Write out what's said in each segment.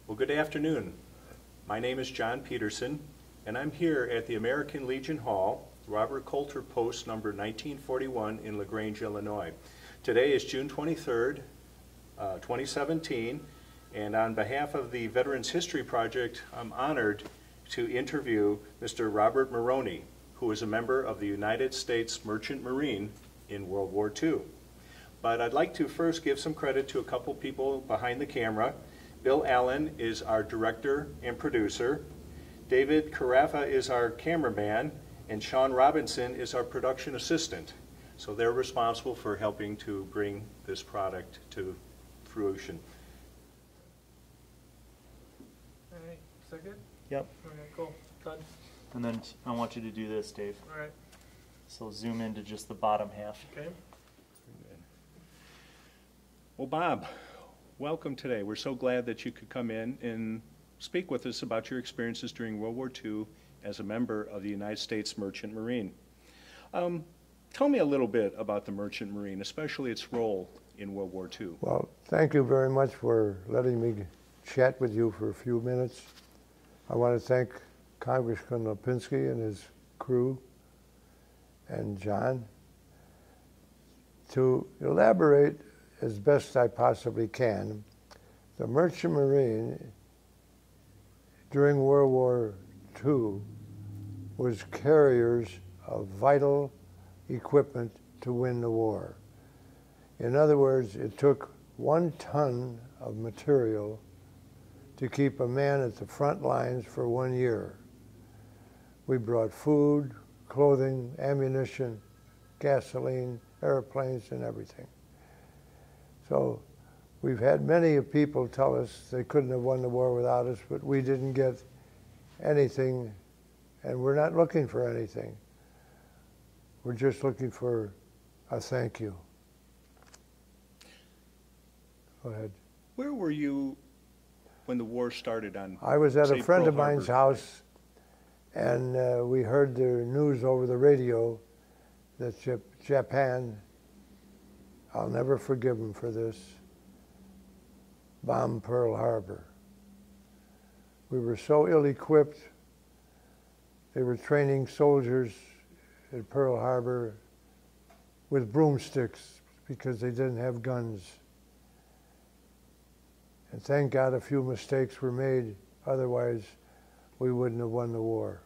Well, good afternoon. My name is John Peterson, and I'm here at the American Legion Hall, Robert Coulter Post number 1941 in LaGrange, Illinois. Today is June 23rd, 2017, and on behalf of the Veterans History Project, I'm honored to interview Mr. Robert Maroney, who is a member of the United States Merchant Marine in World War II. But I'd like to first give some credit to a couple people behind the camera. Bill Allen is our director and producer. David Carafa is our cameraman, and Sean Robinson is our production assistant. So they're responsible for helping to bring this product to fruition. All right, is that good? Yep. All right, cool. Done. And then I want you to do this, Dave. All right. So zoom into just the bottom half. Okay. Well, Bob, welcome today. We're so glad that you could come in and speak with us about your experiences during World War II as a member of the United States Merchant Marine. Tell me a little bit about the Merchant Marine, especially its role in World War II. Well, thank you very much for letting me chat with you for a few minutes. I want to thank Congressman Lipinski and his crew and John. To elaborate as best I possibly can, the Merchant Marine during World War II was carriers of vital equipment to win the war. In other words, it took 1 ton of material to keep a man at the front lines for 1 year. We brought food, clothing, ammunition, gasoline, airplanes, and everything. So we've had many people tell us they couldn't have won the war without us, but we didn't get anything, and we're not looking for anything. We're just looking for a thank you. Go ahead. Where were you when the war started on, I was at say, a friend Pearl of mine's Harbor? house, and we heard the news over the radio that Japan, I'll never forgive them for this, bombed Pearl Harbor. We were so ill-equipped. They were training soldiers at Pearl Harbor with broomsticks because they didn't have guns. And thank God a few mistakes were made, otherwise we wouldn't have won the war.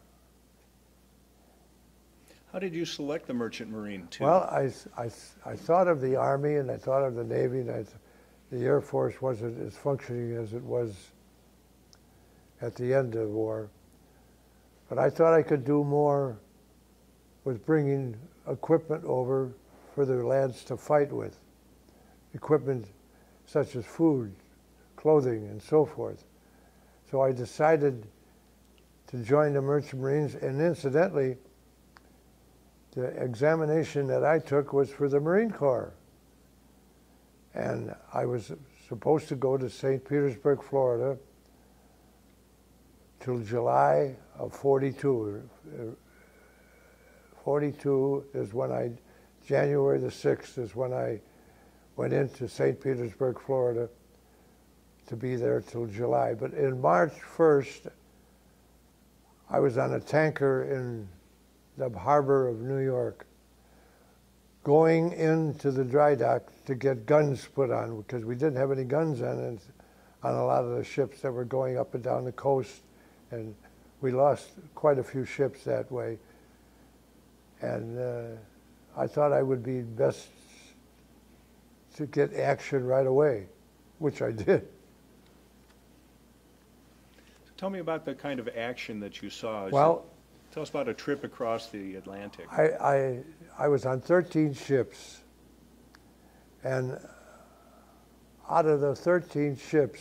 How did you select the Merchant Marine too? Well, I thought of the Army and I thought of the Navy, and the Air Force wasn't as functioning as it was at the end of the war. But I thought I could do more with bringing equipment over for the lads to fight with. Equipment such as food, clothing, and so forth. So I decided to join the Merchant Marines, and incidentally, the examination that I took was for the Marine Corps. And I was supposed to go to St. Petersburg, Florida, till July of 42. 42 is when January the 6th is when I went into St. Petersburg, Florida, to be there till July. But in March 1st, I was on a tanker in the harbor of New York, going into the dry dock to get guns put on, because we didn't have any guns on a lot of the ships that were going up and down the coast, and we lost quite a few ships that way. And I thought I would be best to get action right away, which I did. Tell me about the kind of action that you saw. Well, tell us about a trip across the Atlantic. I was on 13 ships, and out of the 13 ships,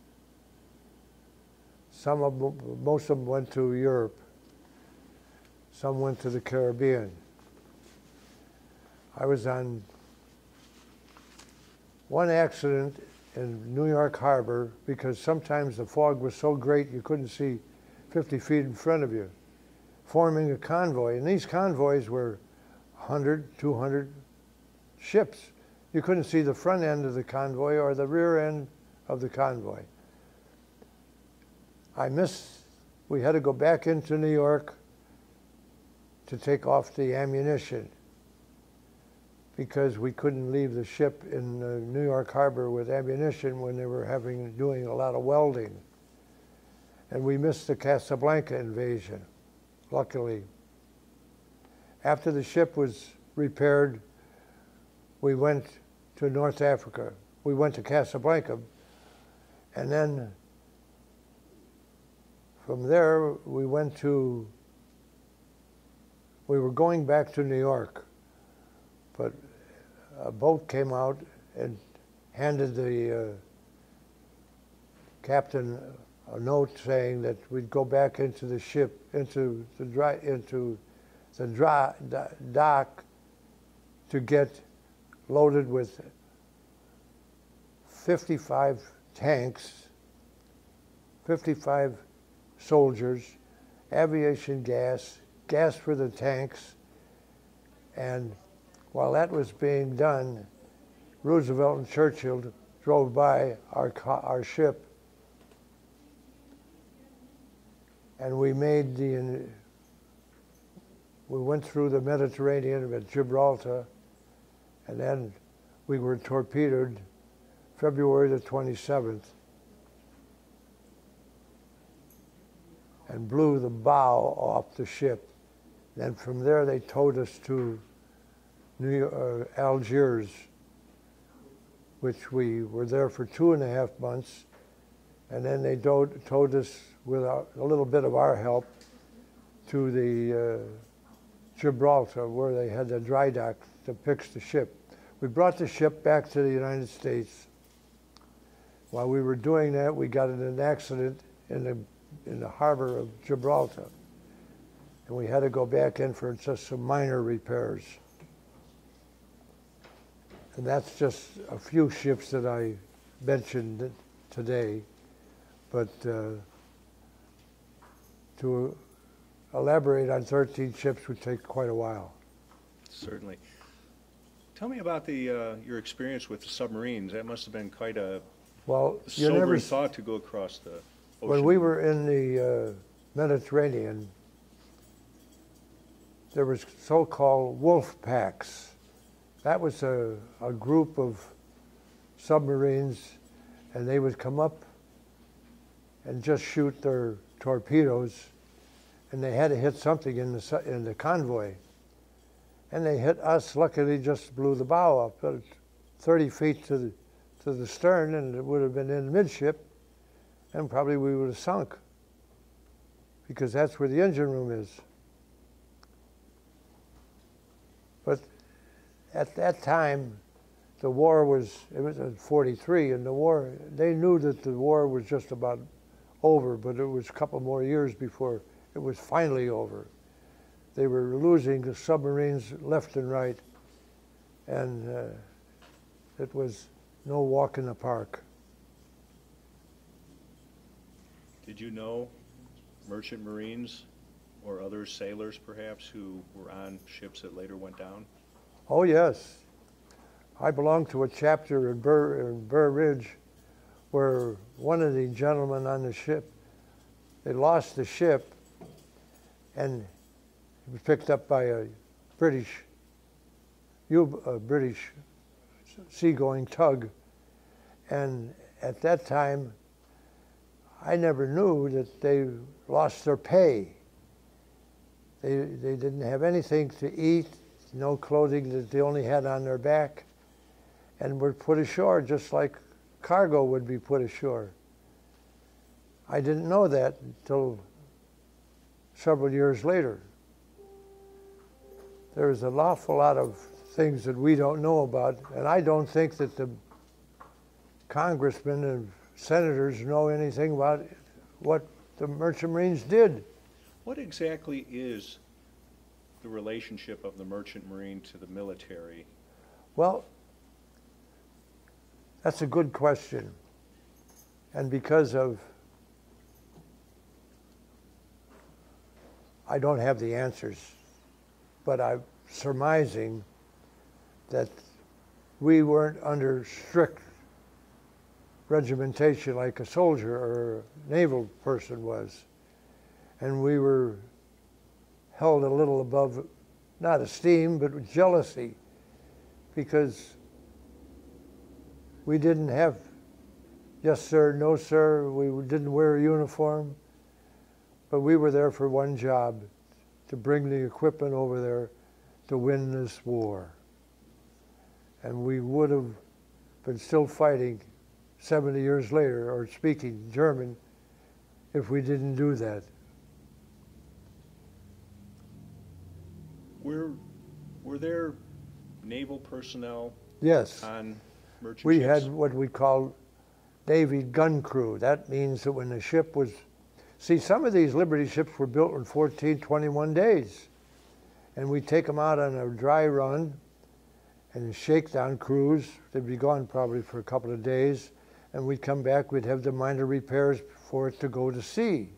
most of them went to Europe, some went to the Caribbean. I was on one accident in New York Harbor because sometimes the fog was so great you couldn't see 50 feet in front of you, forming a convoy. And these convoys were 100, 200 ships. You couldn't see the front end of the convoy or the rear end of the convoy. we had to go back into New York to take off the ammunition because we couldn't leave the ship in New York Harbor with ammunition when they were doing a lot of welding. And we missed the Casablanca invasion, luckily. After the ship was repaired, we went to North Africa. We went to Casablanca, and then from there we were going back to New York, but a boat came out and handed the captain a note saying that we'd go back into the ship, into the dock to get loaded with 55 tanks, 55 soldiers, aviation gas, gas for the tanks, and while that was being done, Roosevelt and Churchill drove by our ship, and we went through the Mediterranean at Gibraltar, and then we were torpedoed February the 27th and blew the bow off the ship. Then from there they towed us to Algiers, which we were there for 2.5 months, and then they towed us with a little bit of our help to the Gibraltar, where they had the dry dock to fix the ship. We brought the ship back to the United States. While we were doing that, we got in an accident in the harbor of Gibraltar, and we had to go back in for just some minor repairs. And that's just a few ships that I mentioned today, but to elaborate on 13 ships would take quite a while. Certainly. Tell me about your experience with the submarines. That must have been quite a sobering thought to go across the ocean. When we were in the Mediterranean, there was so-called wolf packs. That was a group of submarines, and they would come up and just shoot their torpedoes, and they had to hit something in the convoy. And they hit us. Luckily, just blew the bow up, 30 feet to the stern, and it would have been in midship, and probably we would have sunk, because that's where the engine room is. But at that time, the war it was in '43, and they knew that the war was just about over, but it was a couple more years before it was finally over. They were losing the submarines left and right, and it was no walk in the park. Did you know merchant marines or other sailors perhaps who were on ships that later went down? Oh yes. I belonged to a chapter in Burr Ridge where one of the gentlemen on the ship, they lost the ship, and it was picked up by a British seagoing tug. And at that time, I never knew that they lost their pay. They didn't have anything to eat, no clothing, that they only had on their back, and were put ashore just like cargo would be put ashore. I didn't know that until several years later. There's an awful lot of things that we don't know about, and I don't think that the congressmen and senators know anything about what the Merchant Marines did. What exactly is the relationship of the Merchant Marine to the military? Well, that's a good question. And because of, I don't have the answers, but I'm surmising that we weren't under strict regimentation like a soldier or a naval person was. And we were held a little above, not esteem, but jealousy, because we didn't have yes sir, no sir, we didn't wear a uniform, but we were there for one job, to bring the equipment over there to win this war. And we would have been still fighting 70 years later, or speaking German, if we didn't do that. Were there naval personnel Yes. on merchant We ships? had what we call Navy gun crew. That means that when the ship was, see, some of these Liberty ships were built in 14, 21 days. And we'd take them out on a dry run and a shakedown cruise. They'd be gone probably for a couple of days. And we'd come back, we'd have the minor repairs for it to go to sea.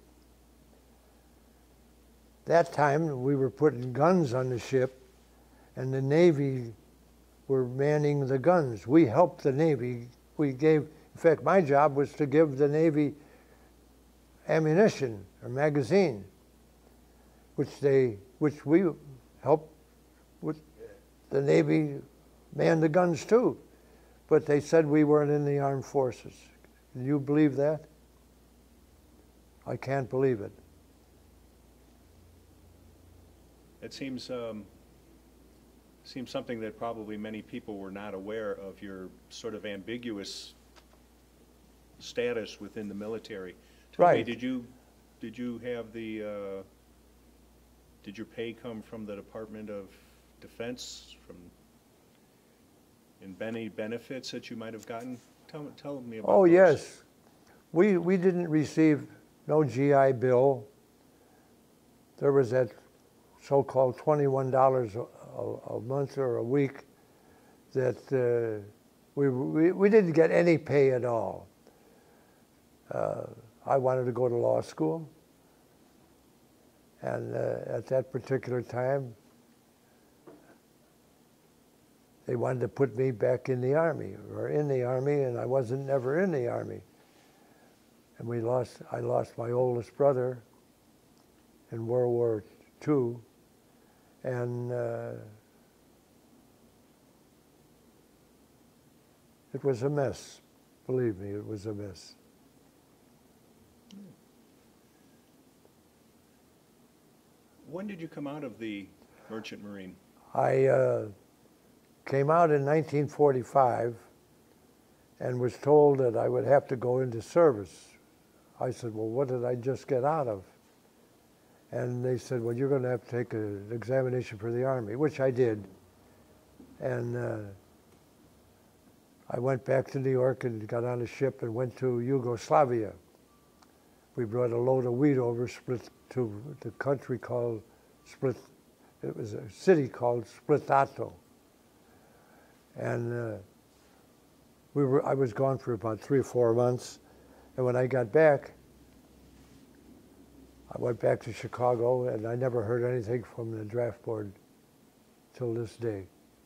That time, we were putting guns on the ship, and the Navy were manning the guns. We helped the Navy. We gave, in fact, my job was to give the Navy ammunition or magazine, which we helped with the Navy man the guns too. But they said we weren't in the armed forces. Can you believe that? I can't believe it. It seems something that probably many people were not aware of, your sort of ambiguous status within the military. Tell me, Right. did you have the did your pay come from the Department of Defense, from any benefits that you might have gotten? Tell me about Oh, those. yes. We didn't receive no GI Bill. There was that so-called $21 a month or a week that we didn't get any pay at all. I wanted to go to law school, and at that particular time, they wanted to put me back in the Army, and I wasn't never in the Army. And I lost my oldest brother in World War II, and it was a mess. Believe me, it was a mess. When did you come out of the Merchant Marine? I came out in 1945 and was told that I would have to go into service. I said, well, what did I just get out of? And they said, well, you're going to have to take an examination for the Army, which I did. And I went back to New York and got on a ship and went to Yugoslavia. We brought a load of wheat over, Split, to the country called Split. It was a city called Splitato. And I was gone for about 3 or 4 months. And when I got back, I went back to Chicago, and I never heard anything from the draft board till this day.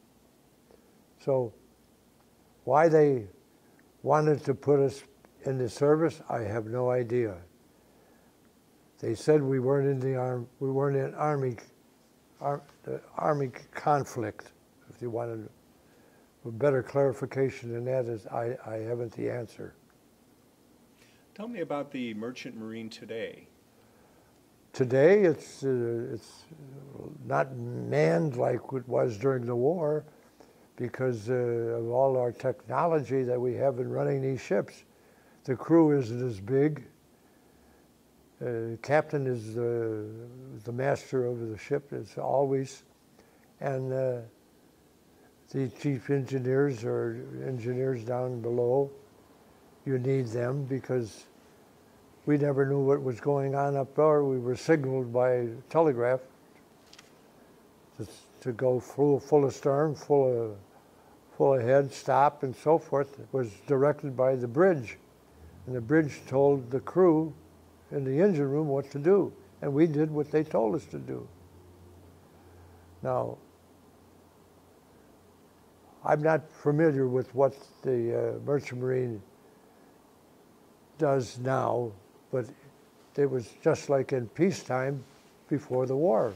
So why they wanted to put us in the service, I have no idea. They said we weren't in the we weren't in the Army conflict. If you wanted a better clarification than that, is I haven't the answer. Tell me about the Merchant Marine today. Today, it's not manned like it was during the war, because of all our technology that we have in running these ships. The crew isn't as big. The captain is the master of the ship, as always, and the chief engineers or engineers down below, you need them because we never knew what was going on up there. We were signaled by telegraph to go full astern, full ahead, stop, and so forth. It was directed by the bridge, and the bridge told the crew in the engine room what to do, and we did what they told us to do. Now, I'm not familiar with what the Merchant Marine does now, but it was just like in peacetime before the war.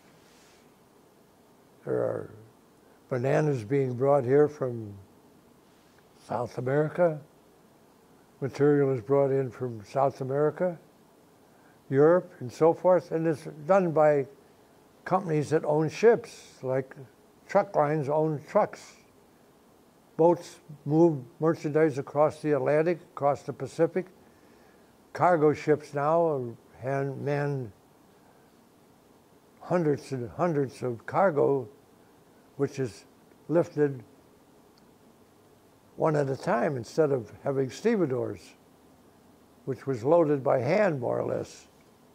There are bananas being brought here from South America. Material is brought in from South America, Europe, and so forth, and it's done by companies that own ships, like truck lines own trucks. Boats move merchandise across the Atlantic, across the Pacific. Cargo ships now man hundreds and hundreds of cargo, which is lifted one at a time instead of having stevedores, which was loaded by hand, more or less.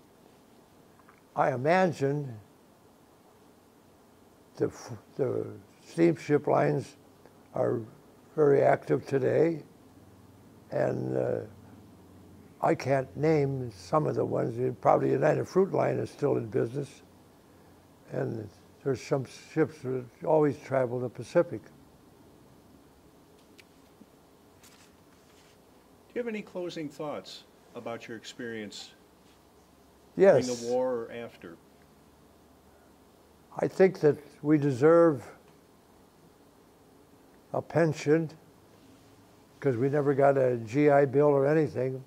I imagine the steamship lines are very active today, and I can't name some of the ones. Probably United Fruit Line is still in business, and there's some ships that always travel the Pacific. Do you have any closing thoughts about your experience Yes. during the war or after? I think that we deserve a pension because we never got a GI Bill or anything.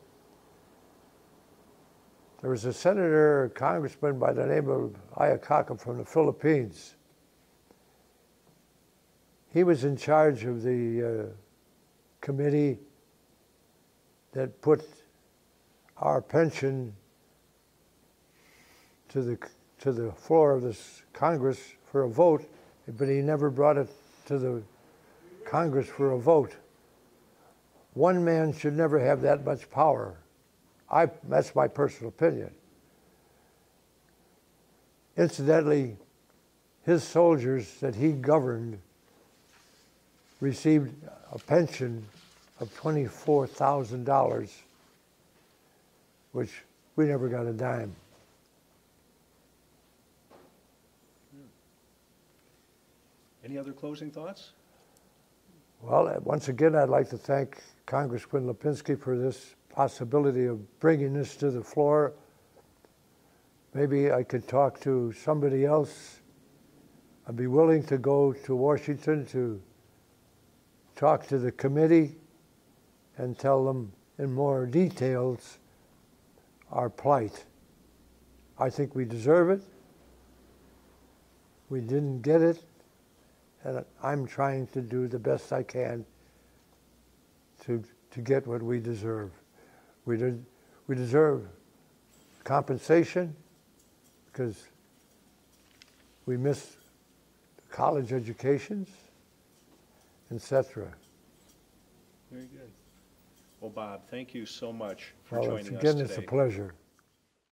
There was a senator or congressman by the name of Ayakaka from the Philippines. He was in charge of the committee that put our pension to the floor of this Congress for a vote, but he never brought it to the Congress for a vote. One man should never have that much power. That's my personal opinion. Incidentally, his soldiers that he governed received a pension of $24,000, which we never got a dime. Any other closing thoughts? Well, once again, I'd like to thank Congressman Lipinski for this possibility of bringing this to the floor. Maybe I could talk to somebody else. I'd be willing to go to Washington to talk to the committee and tell them in more details our plight. I think we deserve it. We didn't get it, and I'm trying to do the best I can to get what we deserve. We deserve compensation because we missed college educations, etc. Very good. Well, Bob, thank you so much for Well, joining us again, today. it's a pleasure.